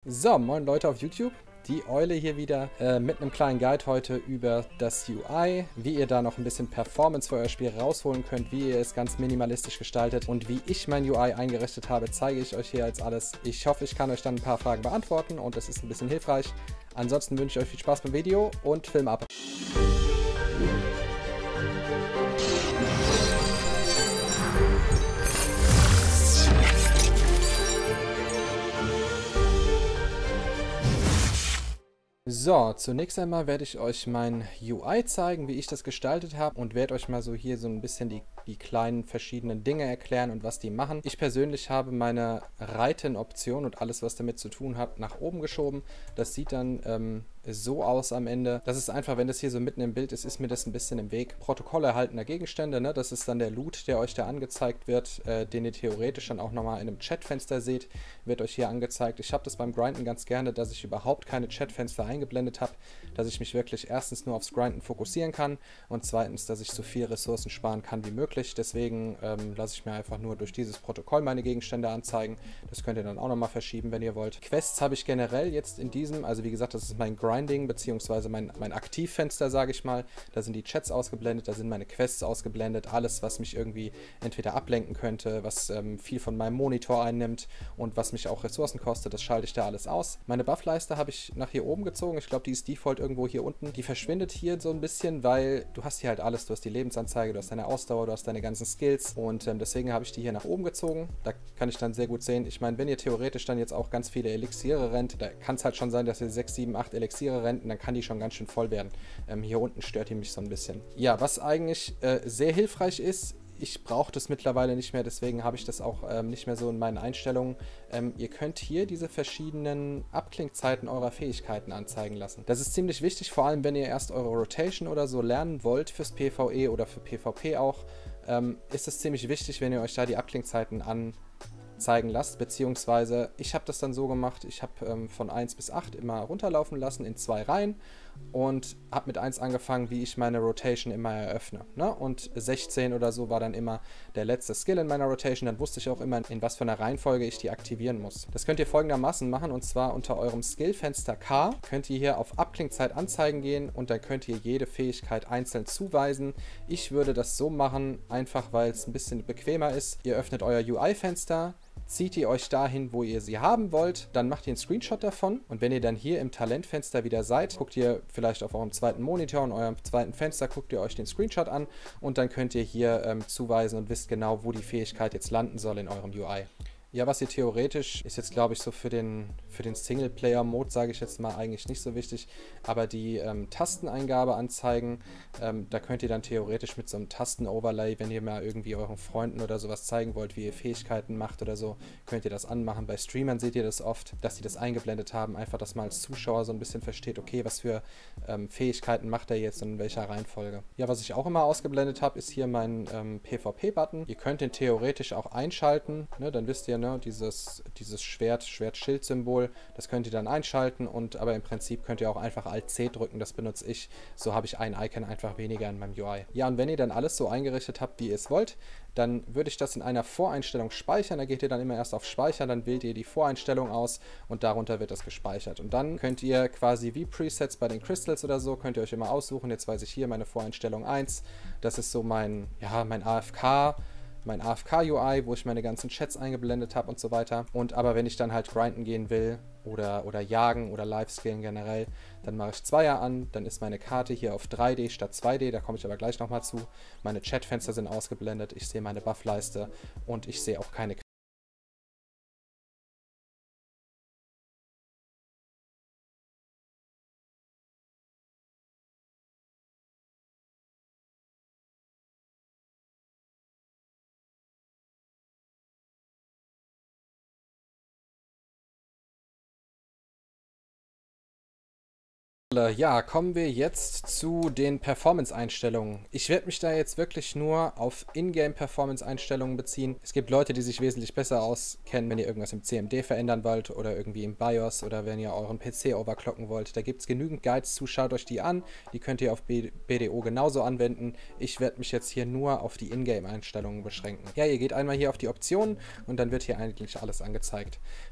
So, moin Leute auf YouTube. Die Eule hier wieder mit einem kleinen Guide heute über das UI, wie ihr da noch ein bisschen Performance für euer Spiel rausholen könnt, wie ihr es ganz minimalistisch gestaltet und wie ich mein UI eingerichtet habe, zeige ich euch hier jetzt alles. Ich hoffe, ich kann euch dann ein paar Fragen beantworten und es ist ein bisschen hilfreich. Ansonsten wünsche ich euch viel Spaß beim Video und Film ab. So, zunächst einmal werde ich euch mein UI zeigen, wie ich das gestaltet habe und werde euch mal so hier so ein bisschen die kleinen verschiedenen Dinge erklären und was die machen. Ich persönlich habe meine Reiten-Option und alles, was damit zu tun hat, nach oben geschoben. Das sieht dann so aus am Ende. Das ist einfach, wenn das hier so mitten im Bild ist, ist mir das ein bisschen im Weg. Protokoll erhaltener Gegenstände, ne? Das ist dann der Loot, der euch da angezeigt wird, den ihr theoretisch dann auch nochmal in einem Chatfenster seht, wird euch hier angezeigt. Ich habe das beim Grinden ganz gerne, dass ich überhaupt keine Chatfenster eingeblendet habe, dass ich mich wirklich erstens nur aufs Grinden fokussieren kann und zweitens, dass ich so viel Ressourcen sparen kann wie möglich. Deswegen lasse ich mir einfach nur durch dieses Protokoll meine Gegenstände anzeigen. Das könnt ihr dann auch nochmal verschieben, wenn ihr wollt. Quests habe ich generell jetzt in diesem, also wie gesagt, das ist mein Grinding, beziehungsweise mein Aktivfenster, sage ich mal. Da sind die Chats ausgeblendet, da sind meine Quests ausgeblendet. Alles, was mich irgendwie entweder ablenken könnte, was viel von meinem Monitor einnimmt und was mich auch Ressourcen kostet, das schalte ich da alles aus. Meine Buffleiste habe ich nach hier oben gezogen. Ich glaube, die ist default irgendwo hier unten. Die verschwindet hier so ein bisschen, weil du hast hier halt alles. Du hast die Lebensanzeige, du hast deine Ausdauer, du hast deine ganzen Skills und deswegen habe ich die hier nach oben gezogen. Da kann ich dann sehr gut sehen. Ich meine, wenn ihr theoretisch dann jetzt auch ganz viele Elixiere rennt, da kann es halt schon sein, dass ihr 6, 7, 8 Elixiere rennt und dann kann die schon ganz schön voll werden. Hier unten stört die mich so ein bisschen. Ja, was eigentlich sehr hilfreich ist, ich brauche das mittlerweile nicht mehr, deswegen habe ich das auch nicht mehr so in meinen Einstellungen. Ihr könnt hier diese verschiedenen Abklingzeiten eurer Fähigkeiten anzeigen lassen. Das ist ziemlich wichtig, vor allem wenn ihr erst eure Rotation oder so lernen wollt fürs PvE oder für PvP auch, ist es ziemlich wichtig, wenn ihr euch da die Abklingzeiten anzeigen lasst, beziehungsweise ich habe das dann so gemacht, ich habe von 1 bis 8 immer runterlaufen lassen in 2 Reihen und habe mit 1 angefangen, wie ich meine Rotation immer eröffne. Ne? Und 16 oder so war dann immer der letzte Skill in meiner Rotation, dann wusste ich auch immer, in was für einer Reihenfolge ich die aktivieren muss. Das könnt ihr folgendermaßen machen, und zwar unter eurem Skillfenster K könnt ihr hier auf Abklingzeit anzeigen gehen und dann könnt ihr jede Fähigkeit einzeln zuweisen. Ich würde das so machen, einfach weil es ein bisschen bequemer ist. Ihr öffnet euer UI-Fenster, zieht ihr euch dahin, wo ihr sie haben wollt, dann macht ihr einen Screenshot davon und wenn ihr dann hier im Talentfenster wieder seid, guckt ihr vielleicht auf eurem zweiten Monitor und eurem zweiten Fenster, guckt ihr euch den Screenshot an und dann könnt ihr hier zuweisen und wisst genau, wo die Fähigkeit jetzt landen soll in eurem UI. Ja, was ihr theoretisch, ist jetzt glaube ich so für den Singleplayer-Mode, sage ich jetzt mal, eigentlich nicht so wichtig, aber die Tasteneingabe anzeigen, da könnt ihr dann theoretisch mit so einem Tasten-Overlay, wenn ihr mal irgendwie euren Freunden oder sowas zeigen wollt, wie ihr Fähigkeiten macht oder so, könnt ihr das anmachen. Bei Streamern seht ihr das oft, dass die das eingeblendet haben, einfach, dass man als Zuschauer so ein bisschen versteht, okay, was für Fähigkeiten macht er jetzt und in welcher Reihenfolge. Ja, was ich auch immer ausgeblendet habe, ist hier mein PvP-Button. Ihr könnt den theoretisch auch einschalten, ne, dann wisst ihr, ne, dieses Schwert-Schild-Symbol, das könnt ihr dann einschalten aber im Prinzip könnt ihr auch einfach Alt-C drücken, das benutze ich. So habe ich ein Icon einfach weniger in meinem UI. Ja, und wenn ihr dann alles so eingerichtet habt, wie ihr es wollt, dann würde ich das in einer Voreinstellung speichern. Da geht ihr dann immer erst auf Speichern, dann wählt ihr die Voreinstellung aus und darunter wird das gespeichert. Und dann könnt ihr quasi wie Presets bei den Crystals oder so, könnt ihr euch immer aussuchen. Jetzt weiß ich hier meine Voreinstellung 1. Das ist so mein AFK-UI, wo ich meine ganzen Chats eingeblendet habe und so weiter. Aber wenn ich dann halt grinden gehen will oder jagen oder Live-Skillen generell, dann mache ich 2er an, dann ist meine Karte hier auf 3D statt 2D, da komme ich aber gleich nochmal zu. Meine Chatfenster sind ausgeblendet, ich sehe meine Buffleiste und ich sehe auch keine Ja, kommen wir jetzt zu den Performance-Einstellungen. Ich werde mich da jetzt wirklich nur auf Ingame-Performance-Einstellungen beziehen. Es gibt Leute, die sich wesentlich besser auskennen, wenn ihr irgendwas im CMD verändern wollt oder irgendwie im BIOS oder wenn ihr euren PC overclocken wollt. Da gibt es genügend Guides zu, schaut euch die an. Die könnt ihr auf BDO genauso anwenden. Ich werde mich jetzt hier nur auf die Ingame-Einstellungen beschränken. Ja, ihr geht einmal hier auf die Optionen und dann wird hier eigentlich alles angezeigt.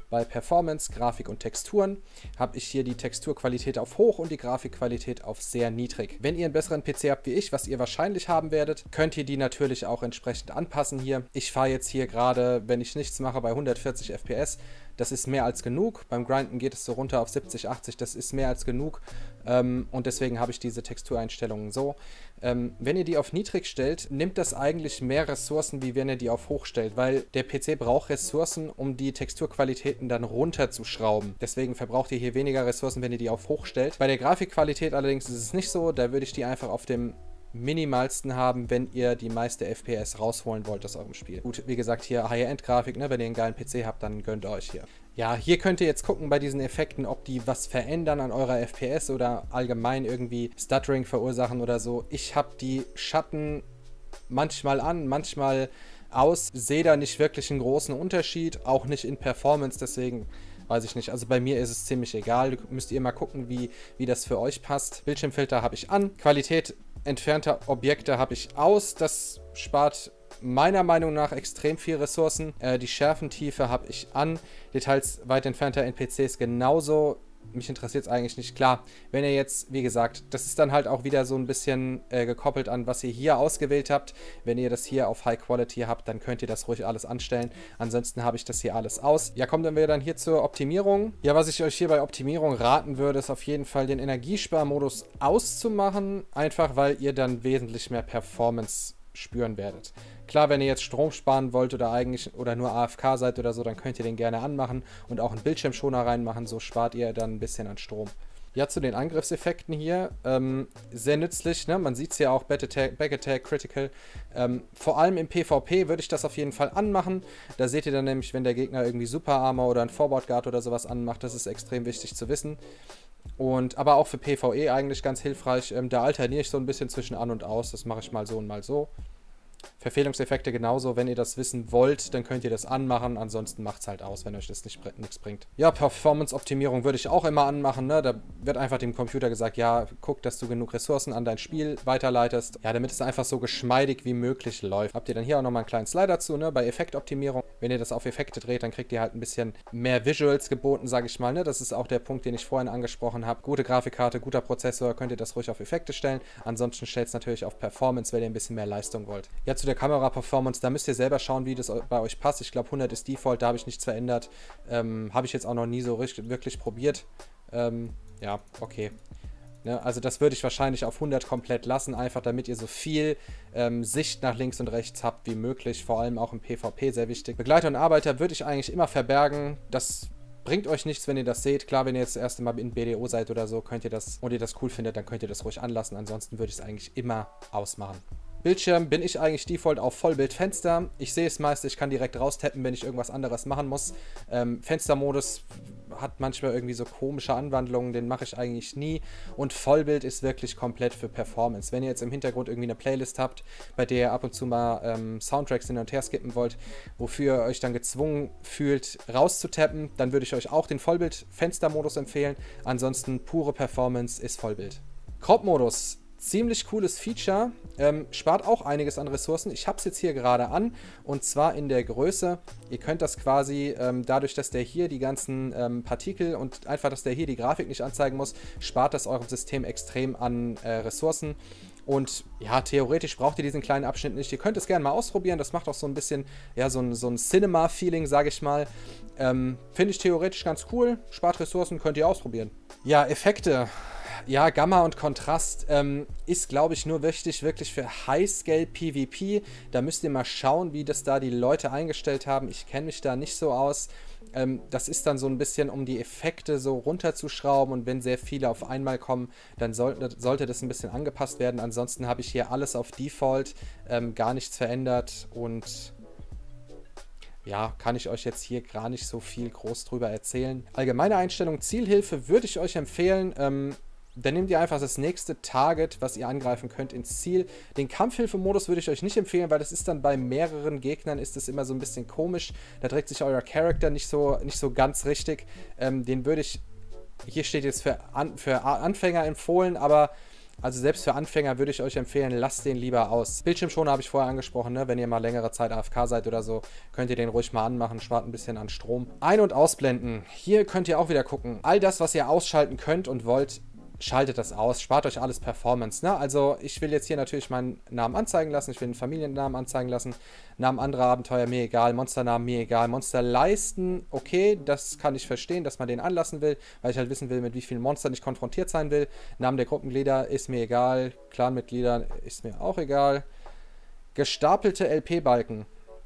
Bei Performance, Grafik und Texturen habe ich hier die Texturqualität auf hoch und die Grafikqualität auf sehr niedrig. Wenn ihr einen besseren PC habt wie ich, was ihr wahrscheinlich haben werdet, könnt ihr die natürlich auch entsprechend anpassen hier. Ich fahre jetzt hier gerade, wenn ich nichts mache, bei 140 FPS. Das ist mehr als genug. Beim Grinden geht es so runter auf 70, 80. Das ist mehr als genug. Und deswegen habe ich diese Textureinstellungen so. Wenn ihr die auf niedrig stellt, nimmt das eigentlich mehr Ressourcen, wie wenn ihr die auf hoch stellt, weil der PC braucht Ressourcen, um die Texturqualitäten dann runterzuschrauben. Deswegen verbraucht ihr hier weniger Ressourcen, wenn ihr die auf hoch stellt. Bei der Grafikqualität allerdings ist es nicht so. Da würde ich die einfach auf dem minimalsten haben, wenn ihr die meiste FPS rausholen wollt aus eurem Spiel. Gut, wie gesagt, hier High-End-Grafik, ne? Wenn ihr einen geilen PC habt, dann gönnt euch hier. Ja, hier könnt ihr jetzt gucken bei diesen Effekten, ob die was verändern an eurer FPS oder allgemein irgendwie Stuttering verursachen oder so. Ich habe die Schatten manchmal an, manchmal aus, sehe da nicht wirklich einen großen Unterschied, auch nicht in Performance, deswegen weiß ich nicht. Also bei mir ist es ziemlich egal. Müsst ihr mal gucken, wie das für euch passt. Bildschirmfilter habe ich an. Qualität entfernter Objekte habe ich aus. Das spart meiner Meinung nach extrem viel Ressourcen. Die Schärfentiefe habe ich an. Details weit entfernter NPCs genauso. Mich interessiert es eigentlich nicht. Klar, wenn ihr jetzt, wie gesagt, das ist dann halt auch wieder so ein bisschen gekoppelt an, was ihr hier ausgewählt habt. Wenn ihr das hier auf High Quality habt, dann könnt ihr das ruhig alles anstellen. Ansonsten habe ich das hier alles aus. Ja, kommen wir dann hier zur Optimierung. Ja, was ich euch hier bei Optimierung raten würde, ist auf jeden Fall den Energiesparmodus auszumachen. Einfach, weil ihr dann wesentlich mehr Performance spüren werdet. Klar, wenn ihr jetzt Strom sparen wollt oder nur AFK seid oder so, dann könnt ihr den gerne anmachen und auch einen Bildschirmschoner reinmachen, so spart ihr dann ein bisschen an Strom. Ja, zu den Angriffseffekten hier, sehr nützlich, ne? Man sieht es ja auch, Back Attack, Critical. Vor allem im PvP würde ich das auf jeden Fall anmachen. Da seht ihr dann nämlich, wenn der Gegner irgendwie Super Armor oder ein Forward Guard oder sowas anmacht, das ist extrem wichtig zu wissen. Aber auch für PvE eigentlich ganz hilfreich. Da alterniere ich so ein bisschen zwischen an und aus. Das mache ich mal so und mal so. Verfehlungseffekte genauso. Wenn ihr das wissen wollt, dann könnt ihr das anmachen. Ansonsten macht es halt aus, wenn euch das nichts bringt. Ja, Performance-Optimierung würde ich auch immer anmachen. Ne? Da wird einfach dem Computer gesagt, ja, guck, dass du genug Ressourcen an dein Spiel weiterleitest. Ja, damit es einfach so geschmeidig wie möglich läuft. Habt ihr dann hier auch nochmal einen kleinen Slider zu, ne? Bei Effektoptimierung. Wenn ihr das auf Effekte dreht, dann kriegt ihr halt ein bisschen mehr Visuals geboten, sage ich mal. Ne? Das ist auch der Punkt, den ich vorhin angesprochen habe. Gute Grafikkarte, guter Prozessor, könnt ihr das ruhig auf Effekte stellen. Ansonsten stellt es natürlich auf Performance, wenn ihr ein bisschen mehr Leistung wollt. Ja, zu der Kamera-Performance, da müsst ihr selber schauen, wie das bei euch passt. Ich glaube, 100 ist Default, da habe ich nichts verändert. Habe ich jetzt auch noch nie so wirklich probiert. Ja, okay. Ne, also das würde ich wahrscheinlich auf 100 komplett lassen, einfach damit ihr so viel Sicht nach links und rechts habt wie möglich, vor allem auch im PvP sehr wichtig. Begleiter und Arbeiter würde ich eigentlich immer verbergen, das bringt euch nichts, wenn ihr das seht. Klar, wenn ihr jetzt das erste Mal in BDO seid oder so, könnt ihr das, und ihr das cool findet, dann könnt ihr das ruhig anlassen, ansonsten würde ich es eigentlich immer ausmachen. Bildschirm bin ich eigentlich default auf Vollbildfenster. Ich sehe es meist, ich kann direkt raustappen, wenn ich irgendwas anderes machen muss. Fenstermodus hat manchmal irgendwie so komische Anwandlungen, den mache ich eigentlich nie. Und Vollbild ist wirklich komplett für Performance. Wenn ihr jetzt im Hintergrund irgendwie eine Playlist habt, bei der ihr ab und zu mal Soundtracks hin und her skippen wollt, wofür ihr euch dann gezwungen fühlt, rauszutappen, dann würde ich euch auch den Vollbild-Fenstermodus empfehlen. Ansonsten pure Performance ist Vollbild. Crop-Modus. Ziemlich cooles Feature, spart auch einiges an Ressourcen. Ich habe es jetzt hier gerade an und zwar in der Größe. Ihr könnt das quasi, dadurch, dass der hier die ganzen Partikel und einfach, dass der hier die Grafik nicht anzeigen muss, spart das eurem System extrem an Ressourcen. Und ja, theoretisch braucht ihr diesen kleinen Abschnitt nicht. Ihr könnt es gerne mal ausprobieren. Das macht auch so ein bisschen, ja, so ein Cinema-Feeling, sage ich mal. Finde ich theoretisch ganz cool. Spart Ressourcen, könnt ihr ausprobieren. Ja, Effekte. Ja, Gamma und Kontrast ist, glaube ich, nur wichtig wirklich für High-Scale PvP. Da müsst ihr mal schauen, wie das da die Leute eingestellt haben. Ich kenne mich da nicht so aus. Das ist dann so ein bisschen, um die Effekte so runterzuschrauben, und wenn sehr viele auf einmal kommen, dann sollte das ein bisschen angepasst werden. Ansonsten habe ich hier alles auf Default, gar nichts verändert, und ja, kann ich euch jetzt hier gar nicht so viel groß drüber erzählen. Allgemeine Einstellung, Zielhilfe würde ich euch empfehlen. Dann nehmt ihr einfach das nächste Target, was ihr angreifen könnt, ins Ziel. Den Kampfhilfemodus würde ich euch nicht empfehlen, weil das ist dann bei mehreren Gegnern ist es immer so ein bisschen komisch. Da trägt sich euer Charakter nicht so ganz richtig. Den würde ich, hier steht jetzt für Anfänger empfohlen, aber Also selbst für Anfänger würde ich euch empfehlen, lasst den lieber aus. Bildschirmschoner habe ich vorher angesprochen, ne? Wenn ihr mal längere Zeit AFK seid oder so, könnt ihr den ruhig mal anmachen, spart ein bisschen an Strom. Ein- und ausblenden. Hier könnt ihr auch wieder gucken. All das, was ihr ausschalten könnt und wollt, schaltet das aus, spart euch alles Performance, ne? Also ich will jetzt hier natürlich meinen Namen anzeigen lassen, ich will einen Familiennamen anzeigen lassen, Namen anderer Abenteuer, mir egal, Monsternamen, mir egal, Monsterleisten, okay, das kann ich verstehen, dass man den anlassen will, weil ich halt wissen will, mit wie vielen Monstern ich konfrontiert sein will. Namen der Gruppenglieder ist mir egal, Clanmitglieder ist mir auch egal. Gestapelte LP-Balken,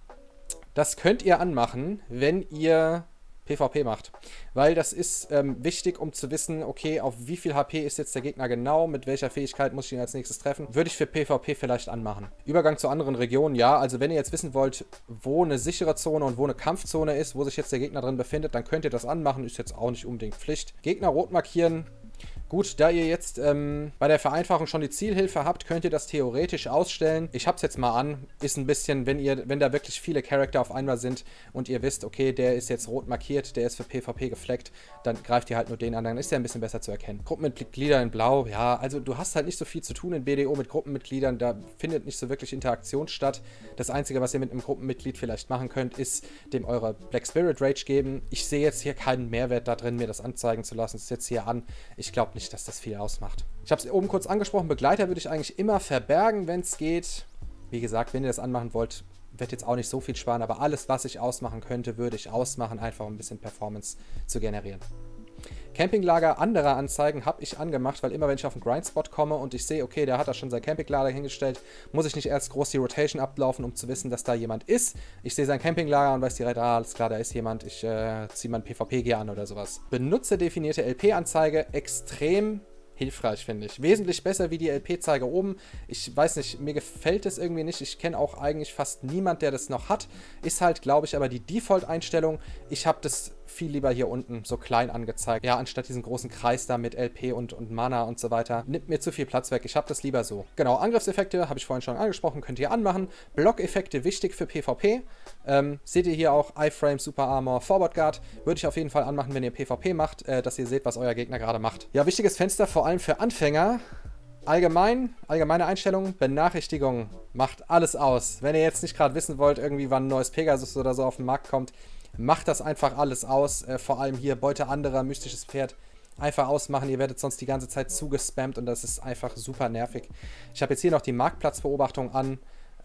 das könnt ihr anmachen, wenn ihr PvP macht. Weil das ist wichtig, um zu wissen, okay, auf wie viel HP ist jetzt der Gegner genau, mit welcher Fähigkeit muss ich ihn als nächstes treffen. Würde ich für PvP vielleicht anmachen. Übergang zu anderen Regionen, ja. Also wenn ihr jetzt wissen wollt, wo eine sichere Zone und wo eine Kampfzone ist, wo sich jetzt der Gegner drin befindet, dann könnt ihr das anmachen. Ist jetzt auch nicht unbedingt Pflicht. Gegner rot markieren. Gut, da ihr jetzt bei der Vereinfachung schon die Zielhilfe habt, könnt ihr das theoretisch ausstellen. Ich hab's jetzt mal an. Ist ein bisschen, wenn da wirklich viele Charakter auf einmal sind und ihr wisst, okay, der ist jetzt rot markiert, der ist für PvP gefleckt, dann greift ihr halt nur den an, dann ist der ein bisschen besser zu erkennen. Gruppenmitglieder in blau, ja, also du hast halt nicht so viel zu tun in BDO mit Gruppenmitgliedern, da findet nicht so wirklich Interaktion statt. Das Einzige, was ihr mit einem Gruppenmitglied vielleicht machen könnt, ist dem eure Black Spirit Rage geben. Ich sehe jetzt hier keinen Mehrwert da drin, mir das anzeigen zu lassen. Das ist jetzt hier an. Ich glaube nicht, dass das viel ausmacht. Ich habe es oben kurz angesprochen, Begleiter würde ich eigentlich immer verbergen, wenn es geht. Wie gesagt, wenn ihr das anmachen wollt, wird jetzt auch nicht so viel sparen, aber alles, was ich ausmachen könnte, würde ich ausmachen, einfach um ein bisschen Performance zu generieren. Campinglager anderer anzeigen habe ich angemacht, weil immer wenn ich auf einen Grindspot komme und ich sehe, okay, der hat da schon sein Campinglager hingestellt, muss ich nicht erst groß die Rotation ablaufen, um zu wissen, dass da jemand ist. Ich sehe sein Campinglager und weiß direkt, ah, alles klar, da ist jemand, ich ziehe mein PvP-Gear an oder sowas. Benutzerdefinierte LP-Anzeige, extrem hilfreich, finde ich. Wesentlich besser wie die LP-Zeige oben. Ich weiß nicht, mir gefällt es irgendwie nicht. Ich kenne auch eigentlich fast niemand, der das noch hat. Ist halt, glaube ich, aber die Default-Einstellung. Ich habe das viel lieber hier unten so klein angezeigt. Ja, anstatt diesen großen Kreis da mit LP und Mana und so weiter. Nimmt mir zu viel Platz weg. Ich habe das lieber so. Genau, Angriffseffekte habe ich vorhin schon angesprochen. Könnt ihr anmachen. Blockeffekte wichtig für PvP. Seht ihr hier auch Iframe, Super Armor, Forward Guard. Würde ich auf jeden Fall anmachen, wenn ihr PvP macht, dass ihr seht, was euer Gegner gerade macht. Ja, wichtiges Fenster, vor allem für Anfänger. Allgemeine Einstellungen, Benachrichtigungen, macht alles aus. Wenn ihr jetzt nicht gerade wissen wollt, irgendwie wann ein neues Pegasus oder so auf den Markt kommt, macht das einfach alles aus. Vor allem hier Beute anderer, mystisches Pferd. Einfach ausmachen, ihr werdet sonst die ganze Zeit zugespammt und das ist einfach super nervig. Ich habe jetzt hier noch die Marktplatzbeobachtung an.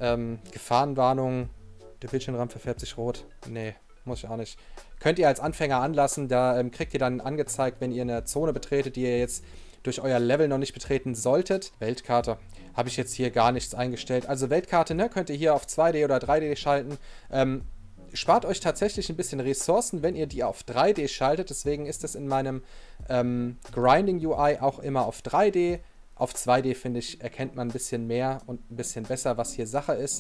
Gefahrenwarnung. Der Bildschirmrand verfärbt sich rot. Nee, muss ich auch nicht. Könnt ihr als Anfänger anlassen. Da kriegt ihr dann angezeigt, wenn ihr eine Zone betretet, die ihr jetzt durch euer Level noch nicht betreten solltet. Weltkarte. Habe ich jetzt hier gar nichts eingestellt. Also Weltkarte, ne, könnt ihr hier auf 2D oder 3D schalten. Spart euch tatsächlich ein bisschen Ressourcen, wenn ihr die auf 3D schaltet. Deswegen ist es in meinem Grinding-UI auch immer auf 3D. Auf 2D, finde ich, erkennt man ein bisschen mehr und ein bisschen besser, was hier Sache ist.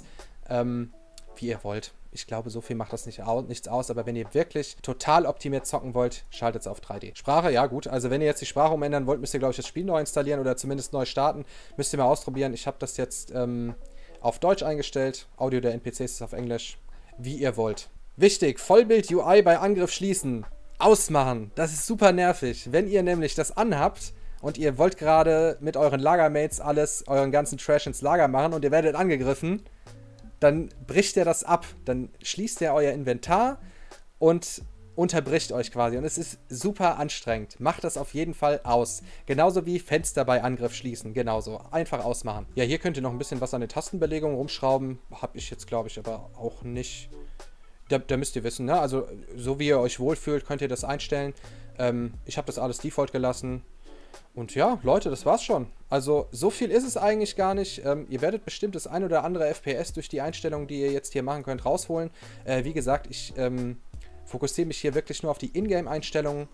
Wie ihr wollt. Ich glaube, so viel macht das nichts aus, aber wenn ihr wirklich total optimiert zocken wollt, schaltet es auf 3D. Sprache, ja gut, also wenn ihr jetzt die Sprache umändern wollt, müsst ihr, glaube ich, das Spiel neu installieren oder zumindest neu starten. Müsst ihr mal ausprobieren. Ich habe das jetzt auf Deutsch eingestellt. Audio der NPCs ist auf Englisch. Wie ihr wollt. Wichtig, Vollbild-UI bei Angriff schließen. Ausmachen. Das ist super nervig. Wenn ihr nämlich das anhabt und ihr wollt gerade mit euren Lagermates euren ganzen Trash ins Lager machen und ihr werdet angegriffen, dann bricht er das ab. Dann schließt er euer Inventar und unterbricht euch quasi. Und es ist super anstrengend. Macht das auf jeden Fall aus. Genauso wie Fenster bei Angriff schließen. Genauso. Einfach ausmachen. Ja, hier könnt ihr noch ein bisschen was an den Tastenbelegungen rumschrauben. Habe ich jetzt, glaube ich, aber auch nicht. Da müsst ihr wissen, ne? Also, so wie ihr euch wohlfühlt, könnt ihr das einstellen. Ich habe das alles Default gelassen. Und ja, Leute, das war's schon. Also, so viel ist es eigentlich gar nicht. Ihr werdet bestimmt das ein oder andere FPS durch die Einstellungen, die ihr jetzt hier machen könnt, rausholen. Wie gesagt, ich fokussiere mich hier wirklich nur auf die Ingame-Einstellungen.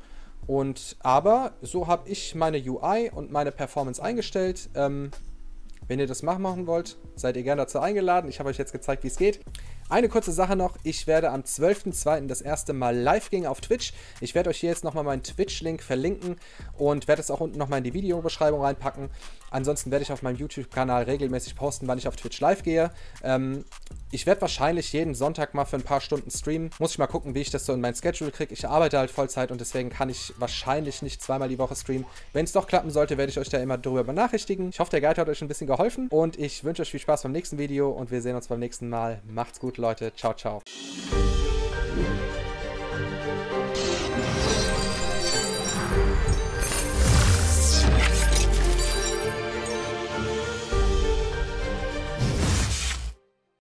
Aber so habe ich meine UI und meine Performance eingestellt. Wenn ihr das machen wollt, seid ihr gerne dazu eingeladen. Ich habe euch jetzt gezeigt, wie es geht. Eine kurze Sache noch, ich werde am 12.02. das erste Mal live gehen auf Twitch. Ich werde euch hier jetzt nochmal meinen Twitch-Link verlinken und werde es auch unten nochmal in die Videobeschreibung reinpacken. Ansonsten werde ich auf meinem YouTube-Kanal regelmäßig posten, wann ich auf Twitch live gehe. Ich werde wahrscheinlich jeden Sonntag mal für ein paar Stunden streamen. Muss ich mal gucken, wie ich das so in mein Schedule kriege. Ich arbeite halt Vollzeit und deswegen kann ich wahrscheinlich nicht zweimal die Woche streamen. Wenn es doch klappen sollte, werde ich euch da immer darüber benachrichtigen. Ich hoffe, der Guide hat euch ein bisschen geholfen und ich wünsche euch viel Spaß beim nächsten Video und wir sehen uns beim nächsten Mal. Macht's gut, Leute. Ciao, ciao.